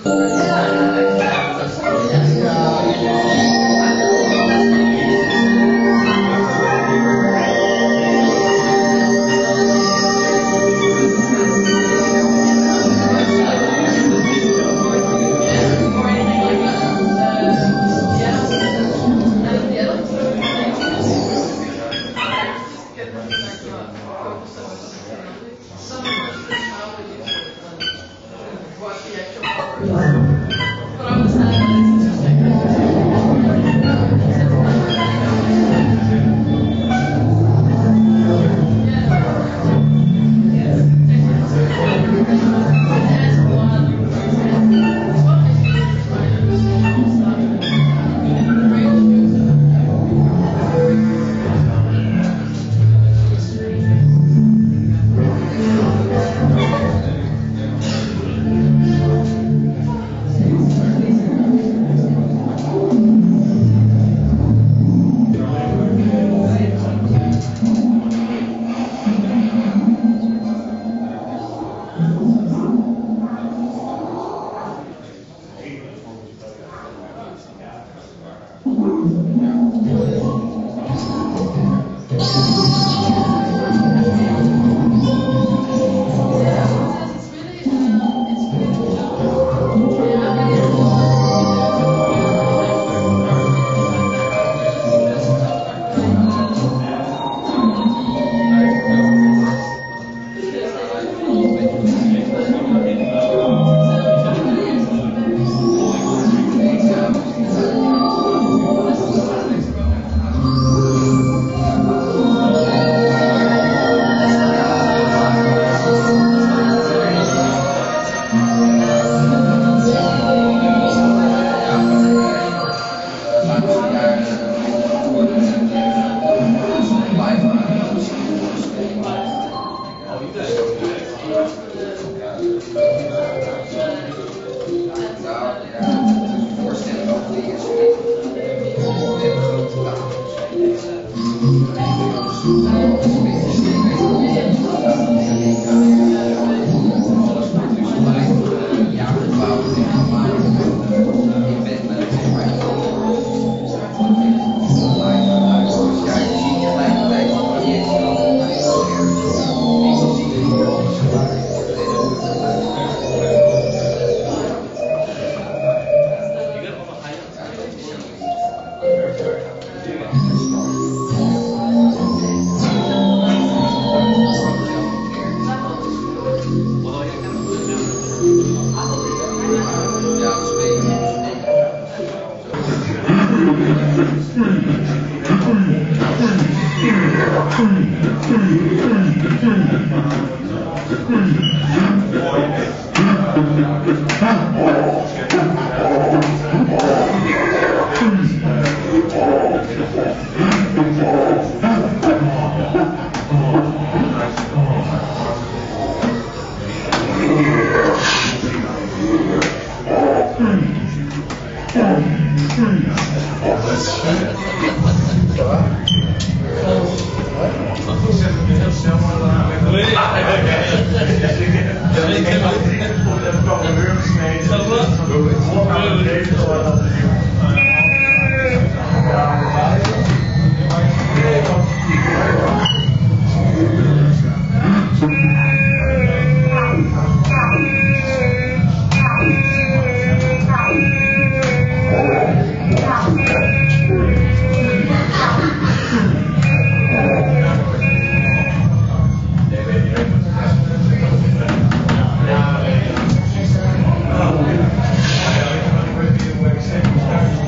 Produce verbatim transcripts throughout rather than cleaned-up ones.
Start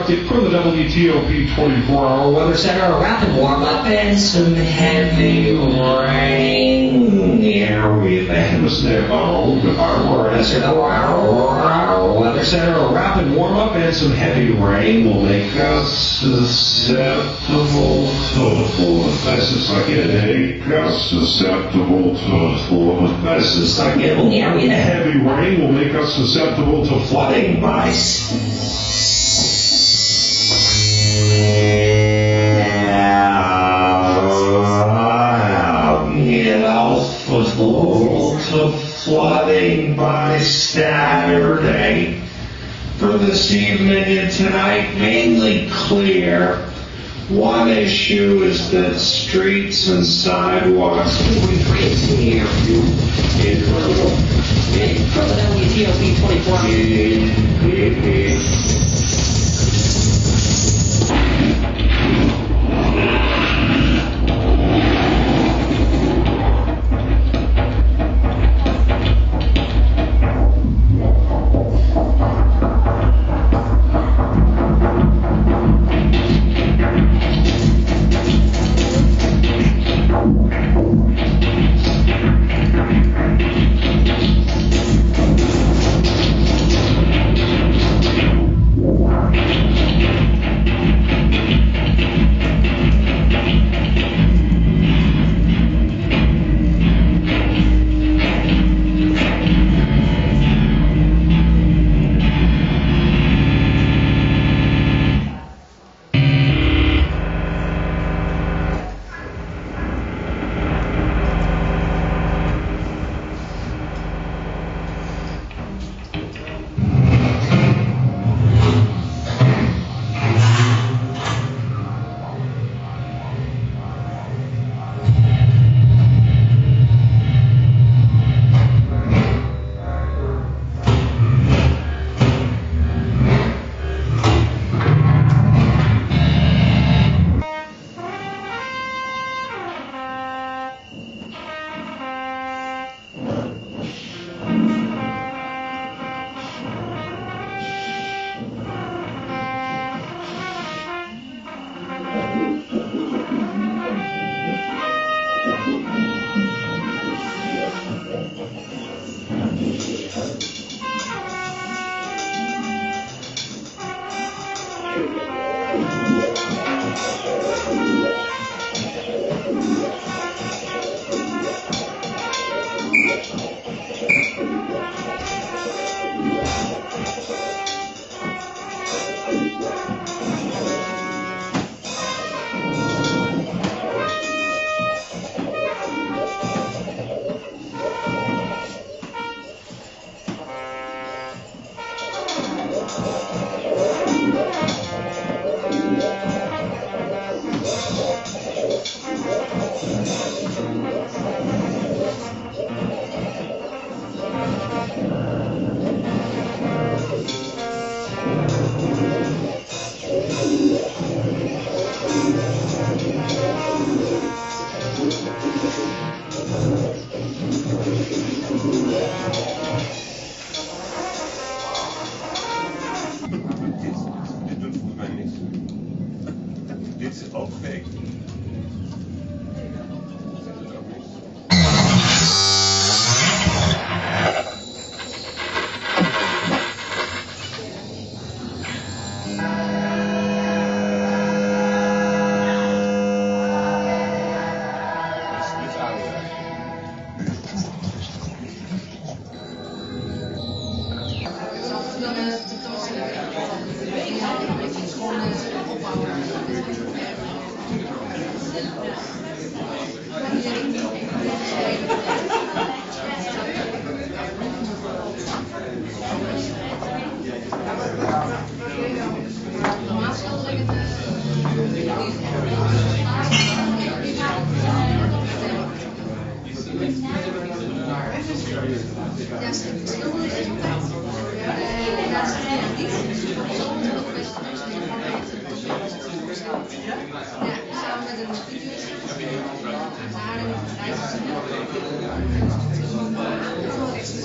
update from the W T O P twenty-four hour weather center. A rapid warm-up and some heavy rain. Here we have a snip on our weather center. A rapid warm-up and some heavy rain will make us susceptible to the full effects. It's like it make us susceptible to the full effects. It's like it will heavy rain will make us susceptible to flooding by to flooding by Saturday. For this evening and tonight, mainly clear. One issue is that streets and sidewalks will be crazy here. For the W T O P twenty-four.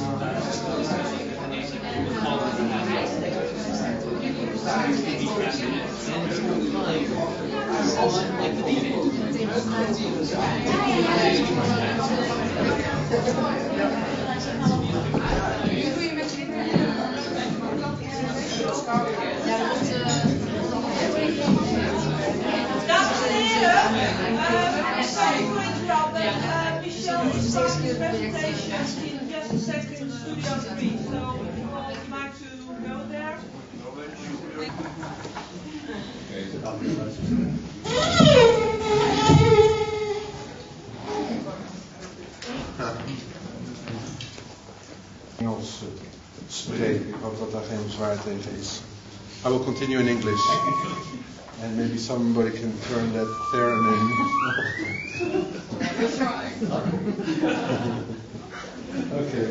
Thank you. Dames en heren, uh, sorry for interrupting. Uh, Michelle is starting the presentation in just a second in Studio three, so if you would like to go there. Engels spreken. Ik hoop dat daar geen bezwaar tegen is. I will continue in English. And maybe somebody can turn that theremin. Okay.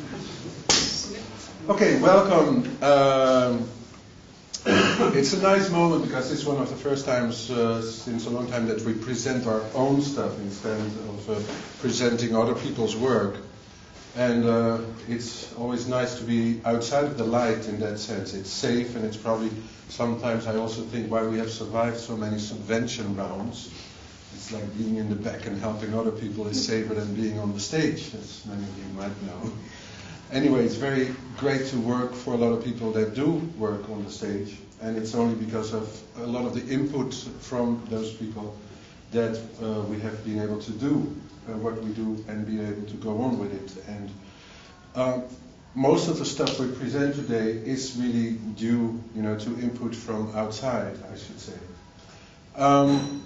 Okay, welcome. Um, it's a nice moment because it's one of the first times uh, since a long time that we present our own stuff instead of uh, presenting other people's work. And uh, it's always nice to be outside of the light in that sense. It's safe, and it's probably, sometimes I also think, why we have survived so many subvention rounds. It's like being in the back and helping other people is safer than being on the stage, as many of you might know. Anyway, it's very great to work for a lot of people that do work on the stage, and it's only because of a lot of the input from those people that uh, we have been able to do Uh, what we do and be able to go on with it. And uh, most of the stuff we present today is really due, you know, to input from outside, I should say. Um,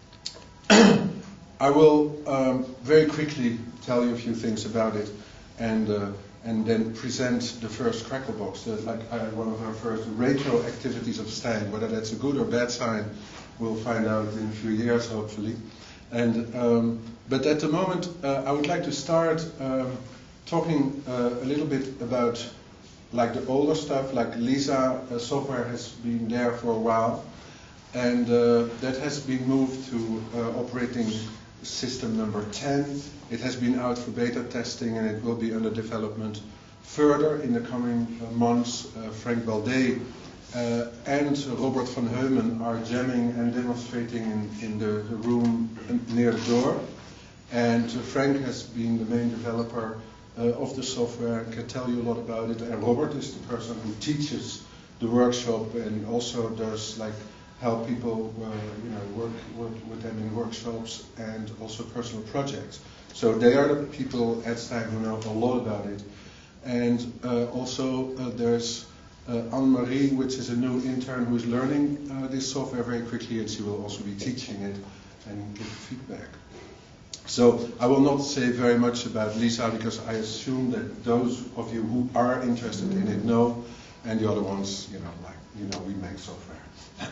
I will um, very quickly tell you a few things about it, and uh, and then present the first Cracklebox, uh, like uh, one of our first retro activities of Steim. Whether that's a good or bad sign, we'll find out in a few years, hopefully. And um, but at the moment, uh, I would like to start um, talking uh, a little bit about like the older stuff. Like Lisa uh, software has been there for a while, and uh, that has been moved to uh, operating system number ten. It has been out for beta testing, and it will be under development further in the coming uh, months. Uh, Frank Baldet Uh, and Robert van Heumen are jamming and demonstrating in, in the, the room near the door. And uh, Frank has been the main developer uh, of the software and can tell you a lot about it. And Robert is the person who teaches the workshop and also does like help people uh, you know work, work with them in workshops and also personal projects. So they are the people at Steim who know a lot about it. And uh, also uh, there's Uh, Anne-Marie, which is a new intern who is learning uh, this software very quickly, and she will also be teaching it and give feedback. So I will not say very much about Lisa because I assume that those of you who are interested in it know, and the other ones, you know, like, you know, we make software.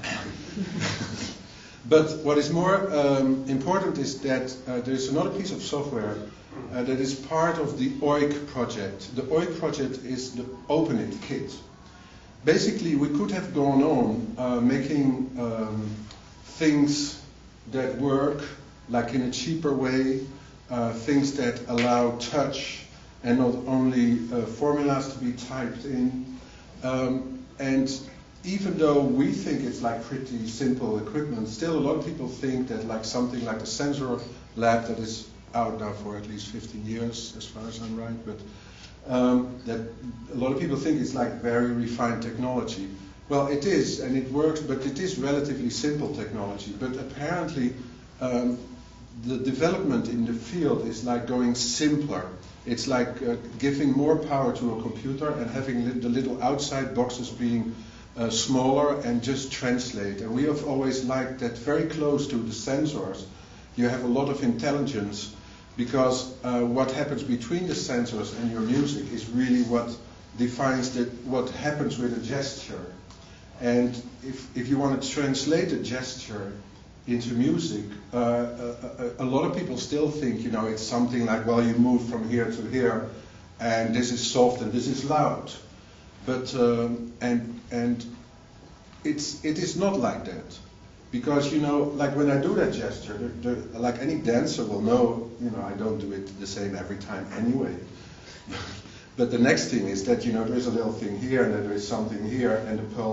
But what is more um, important is that uh, there is another piece of software uh, that is part of the O I C project. The O I C project is the Open It kit. Basically, we could have gone on uh, making um, things that work, like in a cheaper way, uh, things that allow touch and not only uh, formulas to be typed in. Um, and even though we think it's like pretty simple equipment, still a lot of people think that like something like the sensor lab that is out now for at least fifteen years, as far as I'm right, but Um, that a lot of people think it's like very refined technology. Well, it is, and it works, but it is relatively simple technology. But apparently, um, the development in the field is like going simpler. It's like uh, giving more power to a computer and having li- the little outside boxes being uh, smaller and just translate. And we have always liked that very close to the sensors, you have a lot of intelligence. Because uh, what happens between the sensors and your music is really what defines the, what happens with a gesture. And if, if you want to translate a gesture into music, uh, a, a, a lot of people still think, you know, it's something like, well, you move from here to here, and this is soft and this is loud. But um, and and it's it is not like that. Because, you know, like when I do that gesture, the, the, like any dancer will know, you know, I don't do it the same every time anyway. But the next thing is that, you know, there's a little thing here and then there is something here and the pulse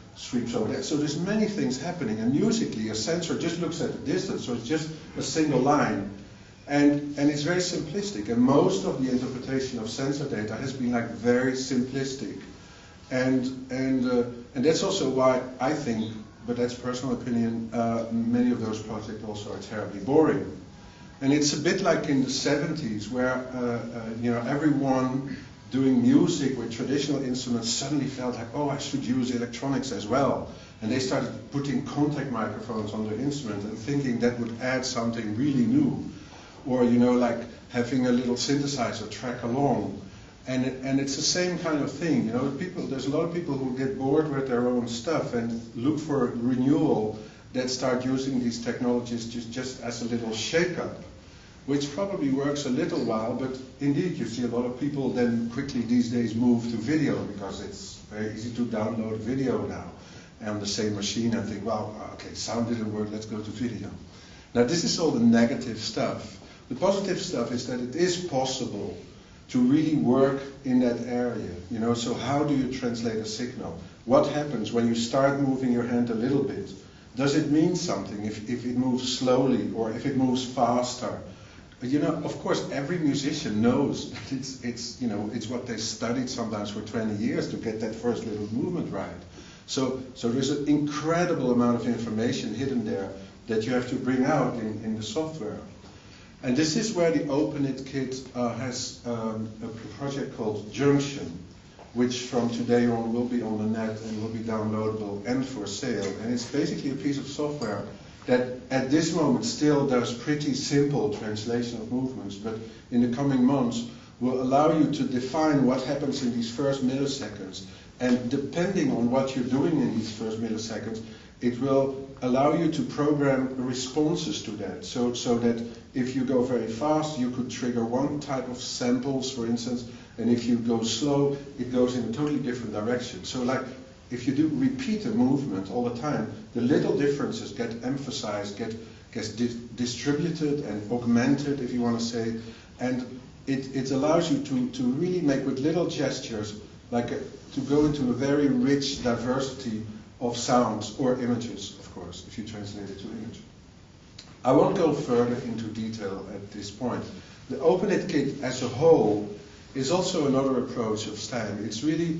sweeps over there. So there's many things happening, and musically a sensor just looks at the distance, so it's just a single line. And, and it's very simplistic, and most of the interpretation of sensor data has been like very simplistic. And, and, uh, and that's also why I think, but that's personal opinion, uh, many of those projects also are terribly boring. And it's a bit like in the seventies where uh, uh, you know, everyone doing music with traditional instruments suddenly felt like, oh, I should use electronics as well. And they started putting contact microphones on their instrument and thinking that would add something really new. Or, you know, like having a little synthesizer track along. And, it, and it's the same kind of thing, you know, people, there's a lot of people who get bored with their own stuff and look for renewal that start using these technologies just, just as a little shake-up, which probably works a little while, but indeed you see a lot of people then quickly these days move to video because it's very easy to download video now on the same machine and think, wow, okay, sound didn't work, let's go to video. Now this is all the negative stuff. The positive stuff is that it is possible to really work in that area. You know, so how do you translate a signal? What happens when you start moving your hand a little bit? Does it mean something if, if it moves slowly or if it moves faster? You know, of course, every musician knows that it's, it's, you know, it's what they studied sometimes for twenty years to get that first little movement right. So, so there's an incredible amount of information hidden there that you have to bring out in, in the software. And this is where the OpenIT Kit uh, has um, a project called Junction, which from today on will be on the net and will be downloadable and for sale. And it's basically a piece of software that at this moment still does pretty simple translation of movements, but in the coming months will allow you to define what happens in these first milliseconds. And depending on what you're doing in these first milliseconds, it will allow you to program responses to that. So, so that if you go very fast, you could trigger one type of samples, for instance, and if you go slow, it goes in a totally different direction. So like, if you do repeat a movement all the time, the little differences get emphasized, get, get di distributed and augmented, if you want to say, and it, it allows you to, to really make with little gestures, like a, to go into a very rich diversity of sounds or images, of course, if you translate it to image. I won't go further into detail at this point. The OpenIT Kit as a whole is also another approach of Steim. It's really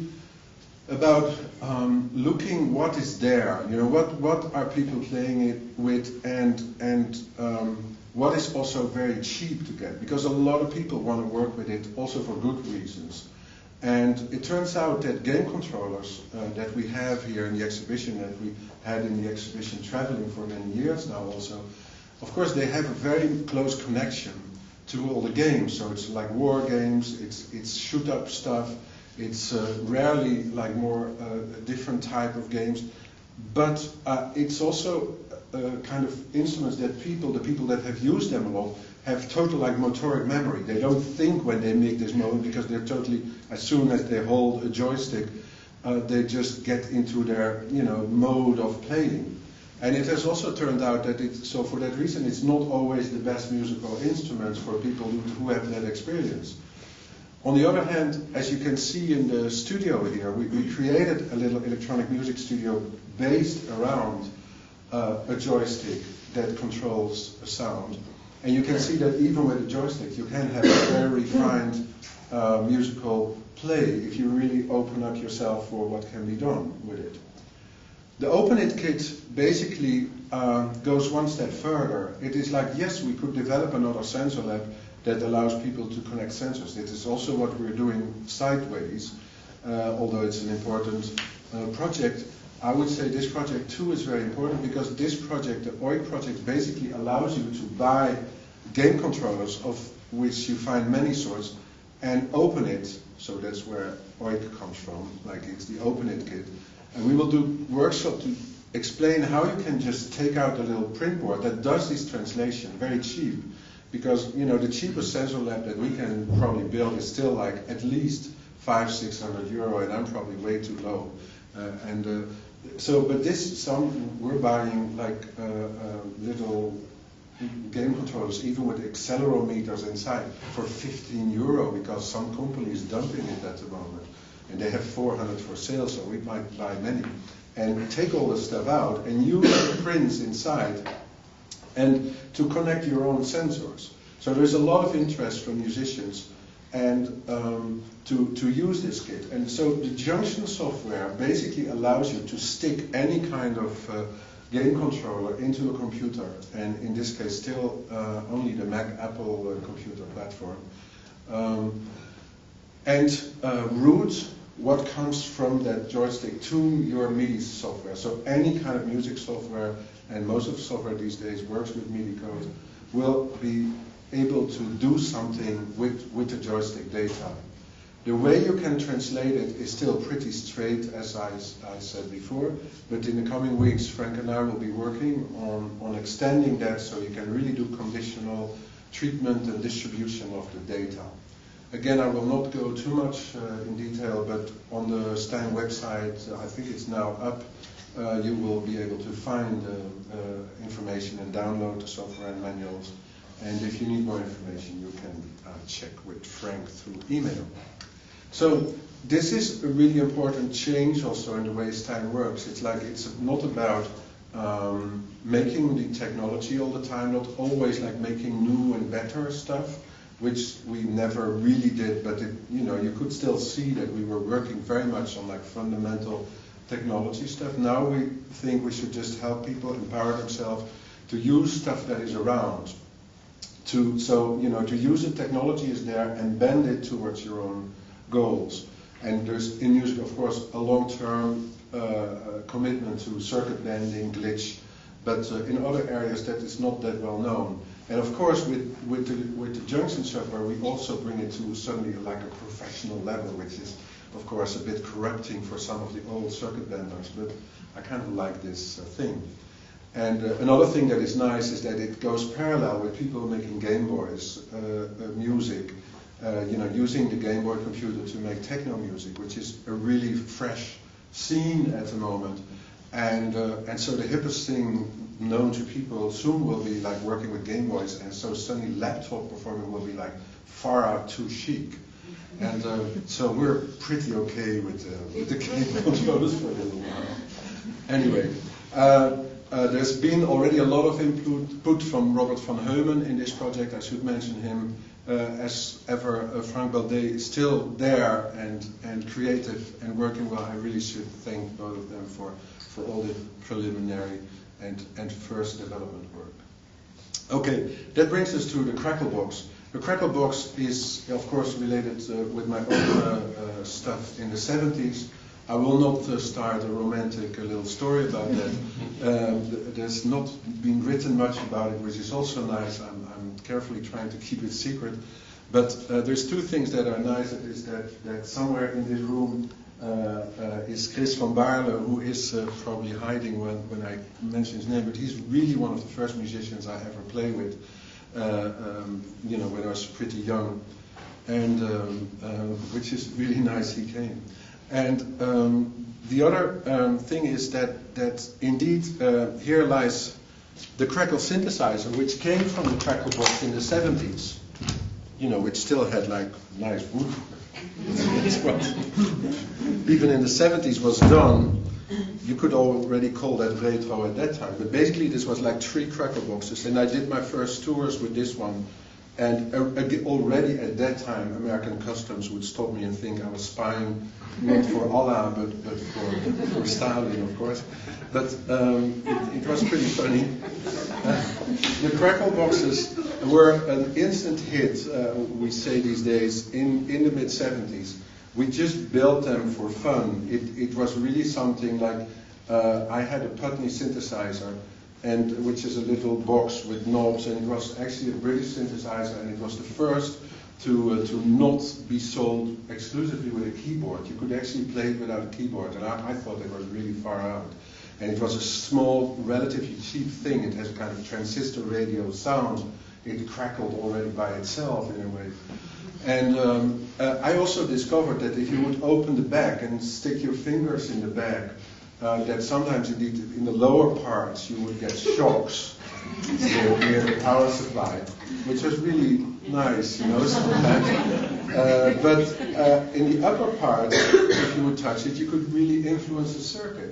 about um, looking what is there, you know, what, what are people playing it with, and, and um, what is also very cheap to get, because a lot of people want to work with it also for good reasons. And it turns out that game controllers uh, that we have here in the exhibition, that we had in the exhibition traveling for many years now also, of course they have a very close connection to all the games. So it's like war games, it's, it's shoot-up stuff, it's uh, rarely like more uh, a different type of games, but uh, it's also uh, kind of instruments that people, the people that have used them a lot, have total like motoric memory. They don't think when they make this movement because they're totally, as soon as they hold a joystick, uh, they just get into their, you know, mode of playing. And it has also turned out that it, so for that reason, it's not always the best musical instruments for people who, who have that experience. On the other hand, as you can see in the studio here, we, we created a little electronic music studio based around uh, a joystick that controls a sound. And you can see that even with a joystick, you can have a very refined uh, musical play if you really open up yourself for what can be done with it. The OpenIT Kit basically uh, goes one step further. It is like, yes, we could develop another sensor lab that allows people to connect sensors. It is also what we're doing sideways, uh, although it's an important uh, project. I would say this project too is very important because this project, the O I C project, basically allows you to buy game controllers, of which you find many sorts, and open it. So that's where O I C comes from, like it's the OpenIT Kit. And we will do workshop to explain how you can just take out a little print board that does this translation very cheap. Because, you know, the cheapest sensor lab that we can probably build is still like at least five, six hundred euro, and I'm probably way too low. Uh, and uh, so, but this, some we're buying like uh, uh, little game controllers, even with accelerometers inside, for fifteen euro, because some company is dumping it at the moment, and they have four hundred for sale, so we might buy many. and take all the stuff out and use the prints inside and to connect your own sensors. So there's a lot of interest from musicians and um, to, to use this kit. And so the Junction software basically allows you to stick any kind of uh, game controller into a computer, and in this case still uh, only the Mac Apple uh, computer platform, um, and uh, route what comes from that joystick to your MIDI software. So any kind of music software, and most of the software these days works with MIDI code, will be able to do something with, with the joystick data. The way you can translate it is still pretty straight, as I, I said before, but in the coming weeks, Frank and I will be working on, on extending that so you can really do conditional treatment and distribution of the data. Again, I will not go too much uh, in detail, but on the Steim website, uh, I think it's now up, uh, you will be able to find uh, uh, information and download the software and manuals. And if you need more information, you can uh, check with Frank through email. So this is a really important change also in the way Steim works. It's like it's not about um, making the technology all the time, not always like making new and better stuff, which we never really did, but it, you know, you could still see that we were working very much on like fundamental technology stuff. Now we think we should just help people empower themselves to use stuff that is around. To, so, you know, to use the technology is there and bend it towards your own goals. And there's in music, of course, a long-term uh, uh, commitment to circuit bending, glitch, but uh, in other areas that is not that well known. And of course, with, with, the, with the Junction software, we also bring it to suddenly like a professional level, which is, of course, a bit corrupting for some of the old circuit benders, but I kind of like this uh, thing. And uh, another thing that is nice is that it goes parallel with people making Game Boys uh, uh, music, uh, you know, using the Game Boy computer to make techno music, which is a really fresh scene at the moment. And uh, and so the hippest thing known to people soon will be like working with Game Boys, and so suddenly laptop performing will be like far out too chic. And uh, so we're pretty okay with, uh, with the game controllers for a little while. Anyway, uh, uh, there's been already a lot of input from Robert van Heumen in this project. I should mention him. Uh, as ever, uh, Frank Baldet is still there and, and creative and working well. I really should thank both of them for, for all the preliminary and, and first development work. Okay, that brings us to the Cracklebox. The Cracklebox is, of course, related uh, with my own uh, uh, stuff in the seventies. I will not uh, start a romantic uh, little story about that. Um, there's not been written much about it, which is also nice. I'm, I'm carefully trying to keep it secret. But uh, there's two things that are nice. Is that, that somewhere in this room uh, uh, is Chris van Baarle, who is uh, probably hiding when, when I mention his name, but he's really one of the first musicians I ever played with, uh, um, you know, when I was pretty young, and um, uh, which is really nice he came. And um, the other um, thing is that, that indeed uh, here lies the Crackle synthesizer, which came from the Cracklebox in the seventies, you know, which still had like nice wood. Even in the seventies was done. You could already call that retro at that time. But basically this was like three Crackleboxes, and I did my first tours with this one. And uh, already at that time, American Customs would stop me and think I was spying not for Allah, but, but for, for Stalin, of course. But um, it, it was pretty funny. Uh, the Crackle boxes were an instant hit, uh, we say these days, in, in the mid seventies. We just built them for fun. It, it was really something like, uh, I had a Putney synthesizer, and which is a little box with knobs, and it was actually a British synthesizer, and it was the first to uh, to not be sold exclusively with a keyboard. You could actually play it without a keyboard, and I, I thought it was really far out. And it was a small, relatively cheap thing. It has a kind of transistor radio sound. It crackled already by itself in a way. And um, uh, I also discovered that if you would open the back and stick your fingers in the back, Uh, that sometimes indeed in the lower parts you would get shocks near, near the power supply, which was really nice, you know, sometimes. Uh, but uh, in the upper part, if you would touch it, you could really influence the circuit.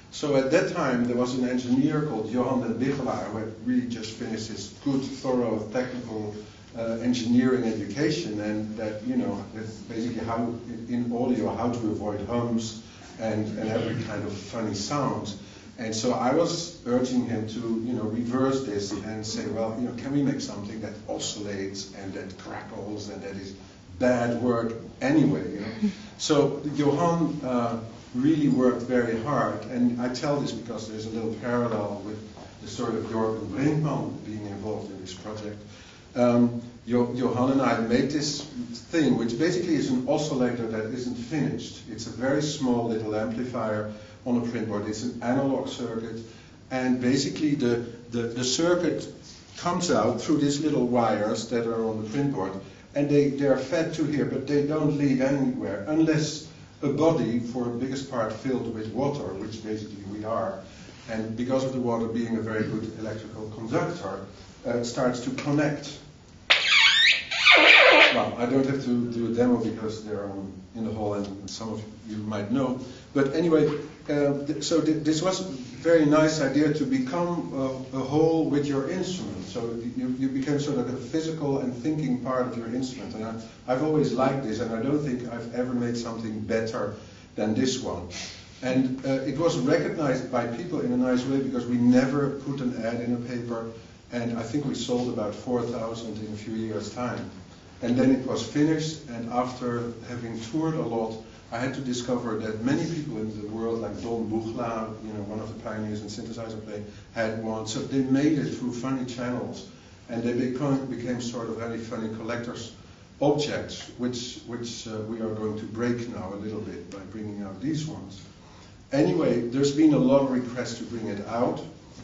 So at that time, there was an engineer called Johan den Wichelaar who had really just finished his good, thorough technical uh, engineering education, and that, you know, that's basically how, in audio, how to avoid hums and, and every kind of funny sound. And so I was urging him to, you know, reverse this and say, well, you know, can we make something that oscillates and that crackles and that is bad work anyway, you know? So Johan uh, really worked very hard, and I tell this because there's a little parallel with the story of Jörgen Brinkmann being involved in this project. Um, jo Johan and I made this thing, which basically is an oscillator that isn't finished. It's a very small little amplifier on a print board. It's an analog circuit, and basically the, the, the circuit comes out through these little wires that are on the print board, and they, they are fed to here, but they don't lead anywhere unless a body, for the biggest part, filled with water, which basically we are, and because of the water being a very good electrical conductor, uh, starts to connect. Well, I don't have to do a demo because they're um, in the hall and some of you might know. But anyway, uh, th so th this was a very nice idea to become uh, a whole with your instrument. So you, you became sort of a physical and thinking part of your instrument. And I, I've always liked this, and I don't think I've ever made something better than this one. And uh, it was recognized by people in a nice way because we never put an ad in a paper, and I think we sold about four thousand in a few years' time. And then it was finished, and after having toured a lot, I had to discover that many people in the world, like Don Buchla, you know, one of the pioneers in synthesizer playing, had one. So they made it through funny channels, and they become, became sort of very funny collector's objects, which, which uh, we are going to break now a little bit by bringing out these ones. Anyway, there's been a lot of requests to bring it out.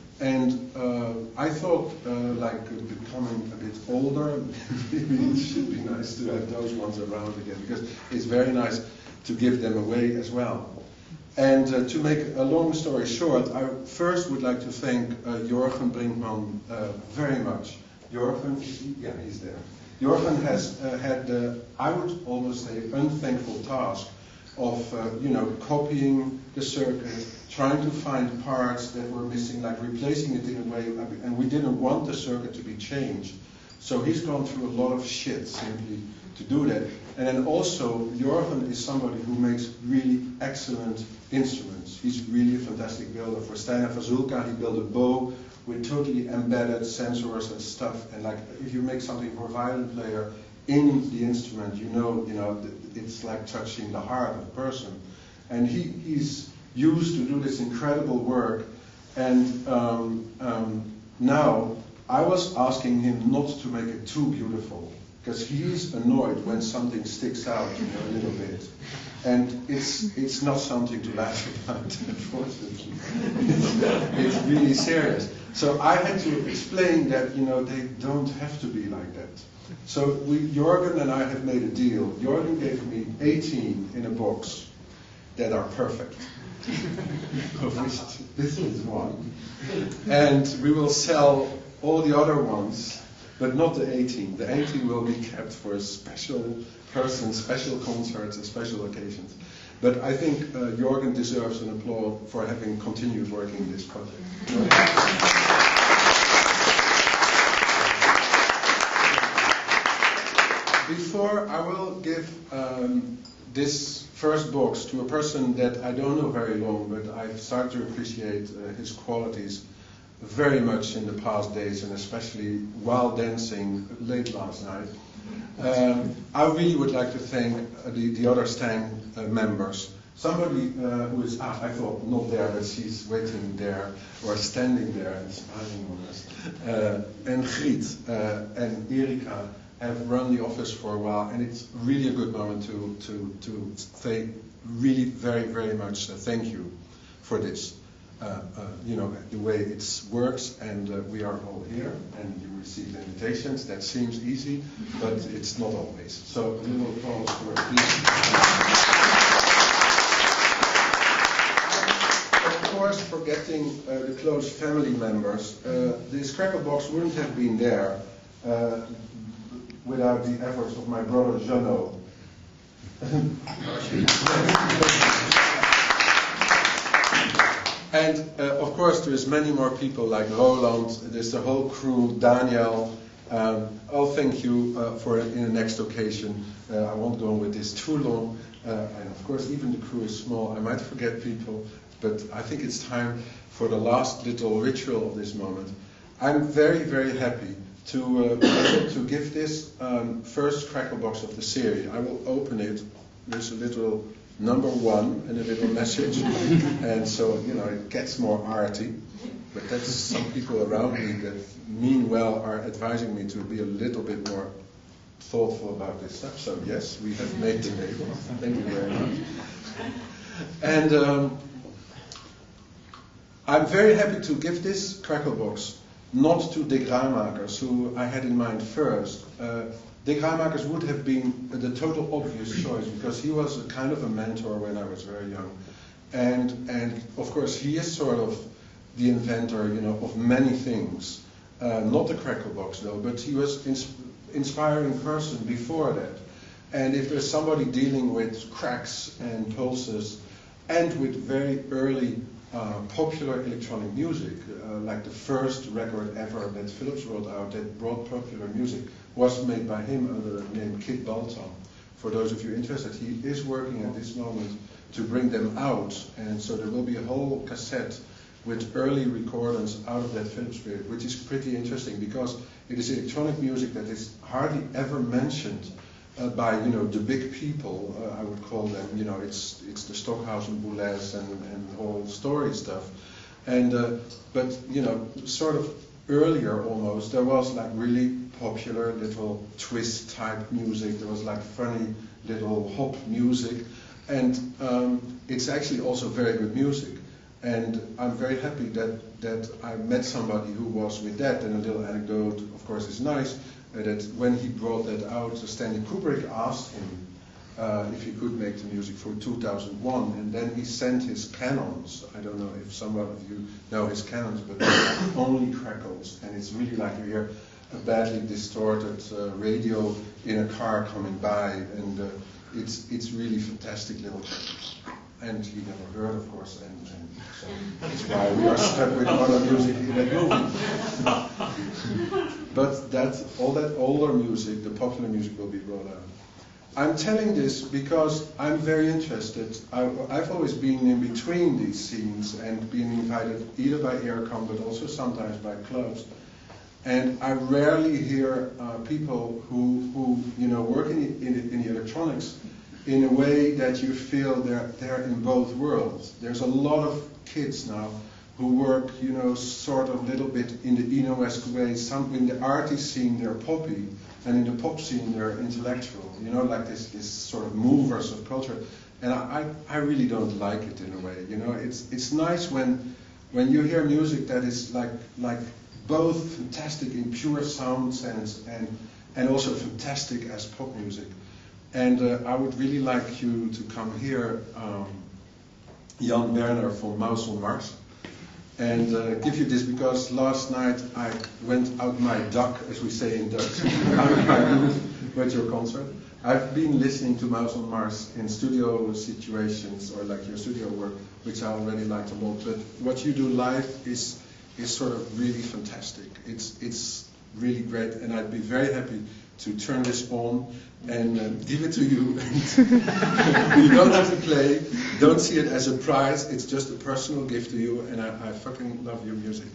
And uh, I thought, uh, like, uh, becoming a bit older, maybe it should be nice to have those ones around again, because it's very nice to give them away as well. And uh, to make a long story short, I first would like to thank uh, Jörgen Brinkmann uh, very much. Jörgen, yeah, he's there. Jörgen has uh, had, uh, I would almost say, unthankful task of, uh, you know, copying the circuit, trying to find parts that were missing, like replacing it in a way, and we didn't want the circuit to be changed. So he's gone through a lot of shit simply to do that. And then also, Jörgen is somebody who makes really excellent instruments. He's really a fantastic builder. For Steim he built a bow with totally embedded sensors and stuff. And like, if you make something for a violin player in the instrument, you know, you know, it's like touching the heart of a person. And he, he's used to do this incredible work, and um, um, now I was asking him not to make it too beautiful, because he's annoyed when something sticks out, you know, a little bit, and it's it's not something to laugh about, unfortunately. It's, it's really serious. So I had to explain that, you know, they don't have to be like that. So we, Jörgen and I have made a deal. Jörgen gave me eighteen in a box that are perfect. Of which this is one. And we will sell all the other ones, but not the eighteen. The eighteen will be kept for special persons, special concerts, and special occasions. But I think uh, Jörgen deserves an applause for having continued working this project. Before I will give um, this first box to a person that I don't know very long, but I've started to appreciate uh, his qualities very much in the past days, and especially while dancing late last night. Um, I really would like to thank uh, the, the other Steim uh, members. Somebody uh, who is, ah, I thought not there, but she's waiting there, or standing there and smiling on us. Uh, and Griet uh, and Erika have run the office for a while, and it's really a good moment to to to say really very very much uh, thank you for this. Uh, uh, you know, the way it works, and uh, we are all here, and you receive invitations. That seems easy, but it's not always. So a little applause for please. Of course, forgetting uh, the close family members, uh, this crackle box wouldn't have been there uh, without the efforts of my brother Jeannot. And uh, of course, there's many more people like Roland. There's the whole crew, Daniel. Um, I'll thank you uh, for it in the next occasion. Uh, I won't go on with this too long. Uh, and of course, even the crew is small. I might forget people, but I think it's time for the last little ritual of this moment. I'm very, very happy to uh, be able to give this um, first crackle box of the series. I will open it. There's a little number one and a little message, and so you know it gets more arty. But that's some people around me that mean well are advising me to be a little bit more thoughtful about this stuff. So yes, we have made the label. Thank you very much. And um, I'm very happy to give this crackle box not to Dick Ramakers, who I had in mind first. Uh, Dick Ramakers would have been the total obvious choice because he was a kind of a mentor when I was very young, and and of course he is sort of the inventor, you know, of many things. Uh, not the crackle box though, but he was an inspiring person before that. And if there's somebody dealing with cracks and pulses, and with very early uh, popular electronic music, uh, like the first record ever that Philips brought out that brought popular music was made by him under the name Kid Baltam. For those of you interested, he is working at this moment to bring them out, and so there will be a whole cassette with early recordings out of that Philips period, which is pretty interesting because it is electronic music that is hardly ever mentioned uh, by, you know, the big people, uh, I would call them. You know, it's it's the Stockhausen Boulez and, and all story stuff. And uh, but you know, sort of earlier almost, there was like really popular little twist type music. There was like funny little hop music, and um, it's actually also very good music. And I'm very happy that, that I met somebody who was with that. And a little anecdote, of course, is nice, uh, that when he brought that out, Stanley Kubrick asked him uh, if he could make the music for two thousand one. And then he sent his canons. I don't know if some of you know his canons, but they're only crackles. And it's really like you hear a badly distorted uh, radio in a car coming by. And uh, it's, it's really fantastic little crackles. And he never heard, of course, and, and so that's why we are stuck with other music in that movie. But that all that older music, the popular music, will be brought out. I'm telling this because I'm very interested. I, I've always been in between these scenes and been invited either by Aircom, but also sometimes by clubs. And I rarely hear uh, people who, who you know work in, in, in the electronics in a way that you feel they're, they're in both worlds. There's a lot of kids now who work, you know, sort of a little bit in the Eno-esque way. Some in the arty scene they're poppy, and in the pop scene they're intellectual. You know, like this, this sort of movers of culture. And I, I really don't like it in a way. You know, it's it's nice when when you hear music that is like like both fantastic in pure sound sense and and also fantastic as pop music. And uh, I would really like you to come here, um, Jan Werner from Mouse on Mars, and uh, give you this because last night I went out my duck, as we say in Dutch, out my roof with your concert. I've been listening to Mouse on Mars in studio situations or like your studio work, which I already liked a lot. But what you do live is is sort of really fantastic. It's it's really great, and I'd be very happy to turn this on and uh, give it to you. You don't have to play. Don't see it as a prize. It's just a personal gift to you, and I, I fucking love your music.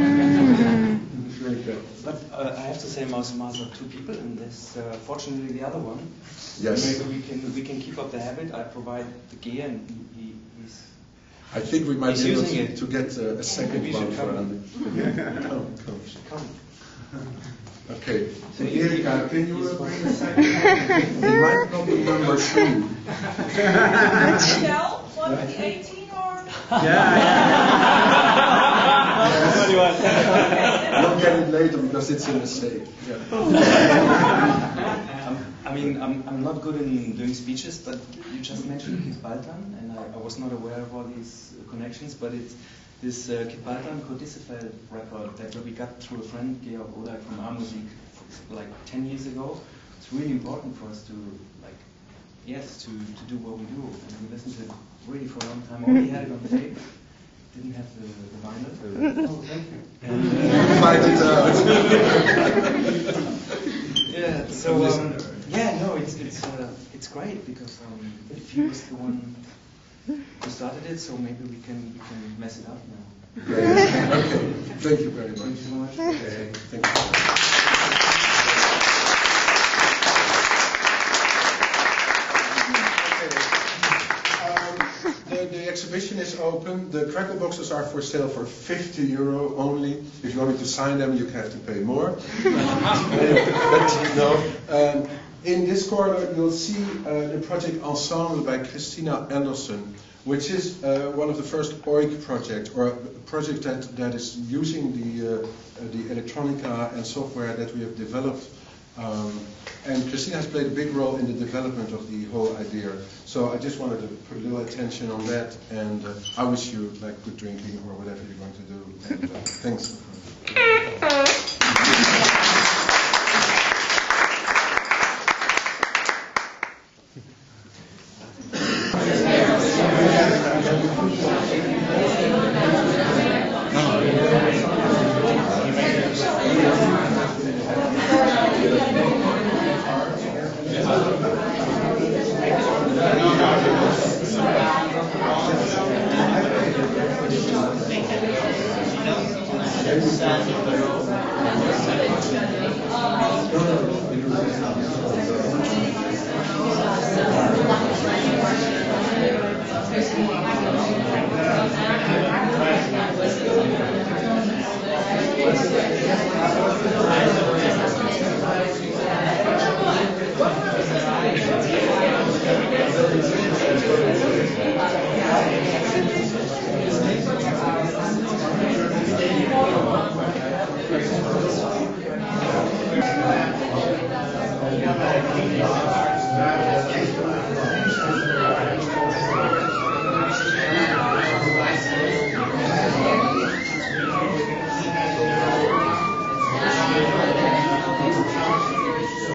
It's really great. But uh, I have to say, Mouse and Mars are two people, and there's uh, fortunately the other one. Yes. Maybe we can we can keep up the habit. I provide the gear, and he, he, he's. I think we might He's be able using to, it. to get uh, a second We one should for come. Andy. Come, come. Come. Okay. So Erika, can you he's uh, bring one. a second? It might not be number two. Michelle, one of the eighteen or? We'll get it later because it's in the safe. Yeah. Um, I mean, I'm, I'm not good in doing speeches, but you just mentioned Kit Baltan, and I, I was not aware of all these uh, connections, but it's this uh, Kit Baltan Codicifel record that we got through a friend, Georg Odak from Our Music, like ten years ago. It's really important for us to, like, yes, to, to do what we do, and we listened to it really for a long time. Only had it on tape, didn't have the, the vinyl. Oh, thank you. And, uh, find it out. Yeah. So um, yeah, no, it's it's uh, it's great because um, if he was the one who started it, so maybe we can we can mess it up now. Okay. Okay. Thank you very much. Thank you so much. Okay. Thank you. The, the exhibition is open. The crackle boxes are for sale for fifty euro only. If you want me to sign them, you have to pay more. But you know, um, in this corner, you'll see uh, the project Ensemble by Christina Anderson, which is uh, one of the first O I C projects, or a project that, that is using the, uh, the electronica and software that we have developed. Um, and Christina has played a big role in the development of the whole idea. So I just wanted to put a little attention on that, and uh, I wish you like good drinking or whatever you're going to do. And, uh, thanks. Thank you.